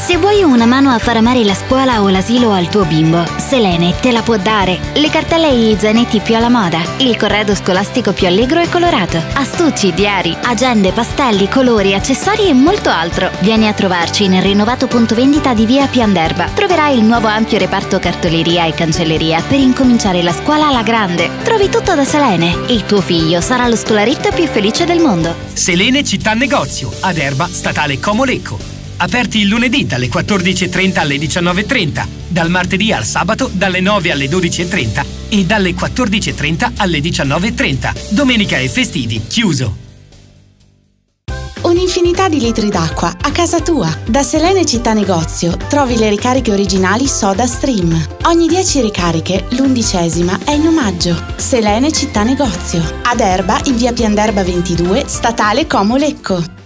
Se vuoi una mano a far amare la scuola o l'asilo al tuo bimbo, Selene te la può dare. Le cartelle e gli zainetti più alla moda, il corredo scolastico più allegro e colorato, astucci, diari, agende, pastelli, colori, accessori e molto altro. Vieni a trovarci nel rinnovato punto vendita di via Pianderba. Troverai il nuovo ampio reparto cartoleria e cancelleria per incominciare la scuola alla grande. Trovi tutto da Selene e il tuo figlio sarà lo scolaretto più felice del mondo. Selene Città Negozio, ad Erba, Statale Como Lecco. Aperti il lunedì dalle 14.30 alle 19.30, dal martedì al sabato dalle 9 alle 12.30 e dalle 14.30 alle 19.30. Domenica e festivi chiuso. Un'infinità di litri d'acqua a casa tua. Da Selene Città Negozio trovi le ricariche originali Soda Stream. Ogni 10 ricariche, l'11ª è in omaggio. Selene Città Negozio. Ad Erba in via Pianderba 22, Statale Como Lecco.